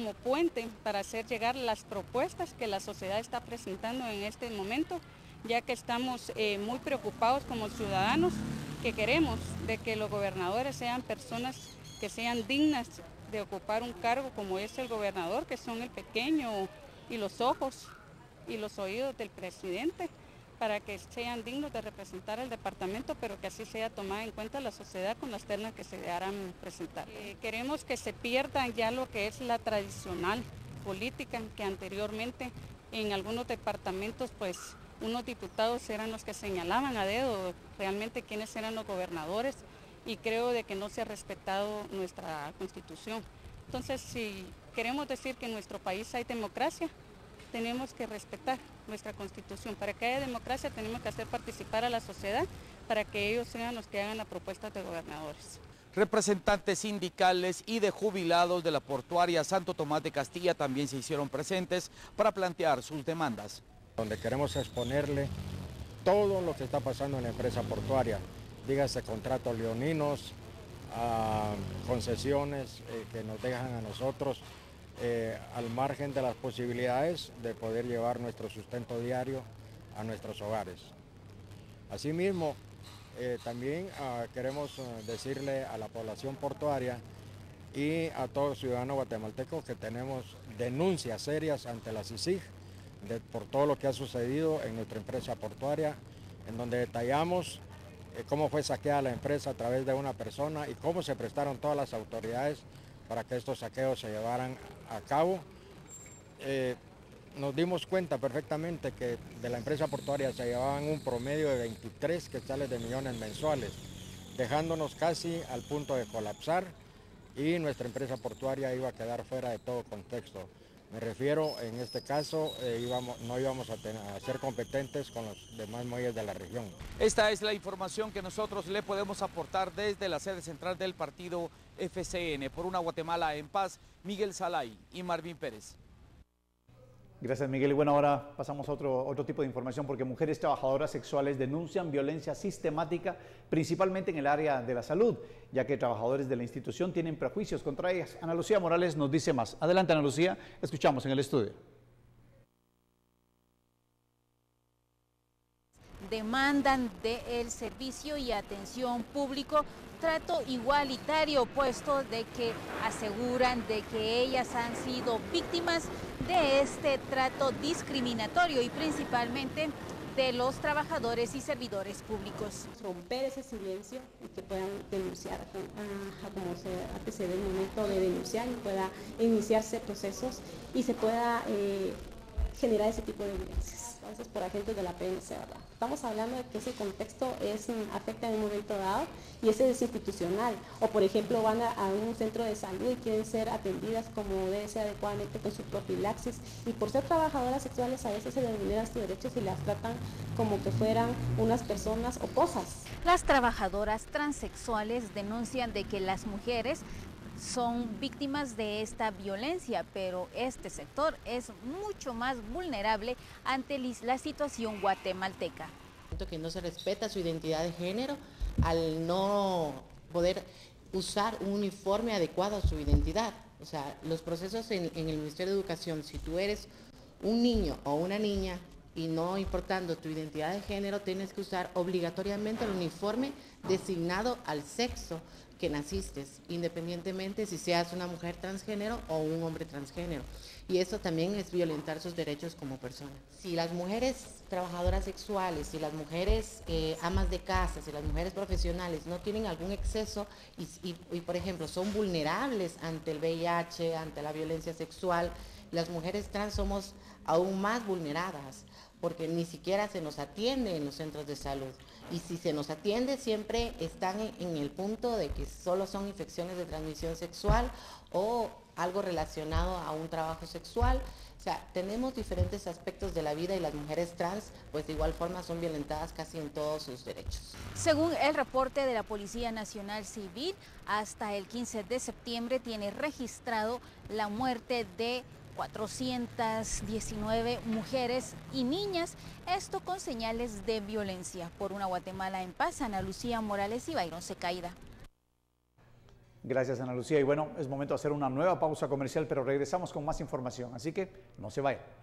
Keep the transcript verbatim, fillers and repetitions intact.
como puente para hacer llegar las propuestas que la sociedad está presentando en este momento, ya que estamos eh, muy preocupados como ciudadanos, que queremos de que los gobernadores sean personas que sean dignas de ocupar un cargo como es el gobernador, que son el pequeño y los ojos y los oídos del presidente, para que sean dignos de representar el departamento, pero que así sea tomada en cuenta la sociedad con las ternas que se harán presentar. Eh, queremos que se pierda ya lo que es la tradicional política, que anteriormente en algunos departamentos pues unos diputados eran los que señalaban a dedo realmente quiénes eran los gobernadores, y creo de que no se ha respetado nuestra Constitución. Entonces, si queremos decir que en nuestro país hay democracia, tenemos que respetar nuestra Constitución. Para que haya democracia tenemos que hacer participar a la sociedad para que ellos sean los que hagan la propuesta de gobernadores. Representantes sindicales y de jubilados de la portuaria Santo Tomás de Castilla también se hicieron presentes para plantear sus demandas. Donde queremos exponerle todo lo que está pasando en la empresa portuaria, dígase contratos leoninos, uh, concesiones eh, que nos dejan a nosotros Eh, al margen de las posibilidades de poder llevar nuestro sustento diario a nuestros hogares. Asimismo, eh, también uh, queremos uh, decirle a la población portuaria y a todo ciudadano guatemalteco que tenemos denuncias serias ante la C I C I G de, por todo lo que ha sucedido en nuestra empresa portuaria, en donde detallamos eh, cómo fue saqueada la empresa a través de una persona y cómo se prestaron todas las autoridades para que estos saqueos se llevaran a cabo. Eh, nos dimos cuenta perfectamente que de la empresa portuaria se llevaban un promedio de veintitrés quetzales de millones mensuales, dejándonos casi al punto de colapsar, y nuestra empresa portuaria iba a quedar fuera de todo contexto. Me refiero, en este caso, eh, íbamos, no íbamos a, tener, a ser competentes con los demás muelles de la región. Esta es la información que nosotros le podemos aportar desde la sede central del partido F C N. Por una Guatemala en paz, Miguel Salay y Marvin Pérez. Gracias, Miguel. Y bueno, ahora pasamos a otro, otro tipo de información, porque mujeres trabajadoras sexuales denuncian violencia sistemática, principalmente en el área de la salud, ya que trabajadores de la institución tienen prejuicios contra ellas. Ana Lucía Morales nos dice más. Adelante, Ana Lucía, escuchamos en el estudio. Demandan del servicio y atención público trato igualitario, puesto de que aseguran de que ellas han sido víctimas de este trato discriminatorio y principalmente de los trabajadores y servidores públicos. Romper ese silencio y que puedan denunciar a, a como se, a que se dé el momento de denunciar y pueda iniciarse procesos y se pueda eh, generar ese tipo de violencias, a veces por agentes de la P N C, ¿verdad? Estamos hablando de que ese contexto es, afecta en un momento dado y ese es institucional, o por ejemplo van a, a un centro de salud y quieren ser atendidas como debe ser adecuadamente con su profilaxis, y por ser trabajadoras sexuales a veces se les vulneran sus derechos y las tratan como que fueran unas personas o cosas. Las trabajadoras transexuales denuncian de que las mujeres son víctimas de esta violencia, pero este sector es mucho más vulnerable ante la situación guatemalteca. Que no se respeta su identidad de género al no poder usar un uniforme adecuado a su identidad. O sea, los procesos en, en el Ministerio de Educación, si tú eres un niño o una niña y no importando tu identidad de género, tienes que usar obligatoriamente el uniforme designado al sexo que naciste, independientemente si seas una mujer transgénero o un hombre transgénero. Y eso también es violentar sus derechos como personas. Si las mujeres trabajadoras sexuales, si las mujeres eh, amas de casa, si las mujeres profesionales no tienen algún exceso y, y, y, por ejemplo, son vulnerables ante el V I H, ante la violencia sexual, las mujeres trans somos aún más vulneradas, porque ni siquiera se nos atiende en los centros de salud. Y si se nos atiende, siempre están en el punto de que solo son infecciones de transmisión sexual o algo relacionado a un trabajo sexual. O sea, tenemos diferentes aspectos de la vida y las mujeres trans, pues de igual forma son violentadas casi en todos sus derechos. Según el reporte de la Policía Nacional Civil, hasta el quince de septiembre tiene registrado la muerte de cuatrocientas diecinueve mujeres y niñas, esto con señales de violencia. Por una Guatemala en paz, Ana Lucía Morales y Byron Secaida. Gracias, Ana Lucía. Y bueno, es momento de hacer una nueva pausa comercial, pero regresamos con más información, así que no se vayan.